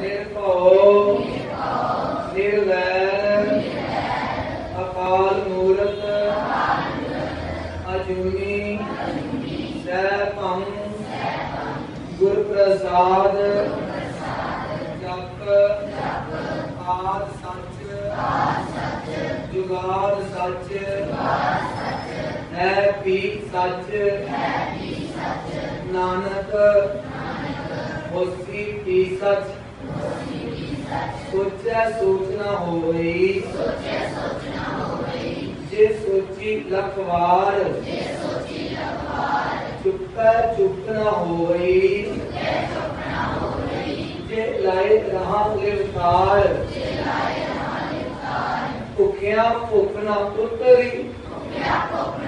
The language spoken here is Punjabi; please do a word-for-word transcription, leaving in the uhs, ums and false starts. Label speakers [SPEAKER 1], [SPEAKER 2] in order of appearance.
[SPEAKER 1] ਨਿਰਭਉ ਨਿਰਵੈਰ ਅਕਾਲ ਮੂਰਤ ਅਜੂਨੀ ਸੈਭੰ ਗੁਰ ਪ੍ਰਸਾਦ ਜਪ ਆਦਿ ਸੱਚ ਜੁਗਾਦ ਸੱਚ ਹੈ ਪੀ ਸੱਚ ਨਾਨਕ ਹੋਸੀ ਪੀ ਸੱਚ ਸੋਚਿਆ ਸੋਚਣਾ ਹੋਈ ਜੇ ਸੋਚੀ ਲੱਖ ਵਾਰ ਚੁੱਪੈ ਚੁੱਪ ਨਾ ਹੋਈ ਜੇ ਲਾਏ ਰਹਾ ਲਿਵਤਾਰ ਭੁੱਖਿਆ ਭੁੱਖ ਨਾ ਉਤਰੀ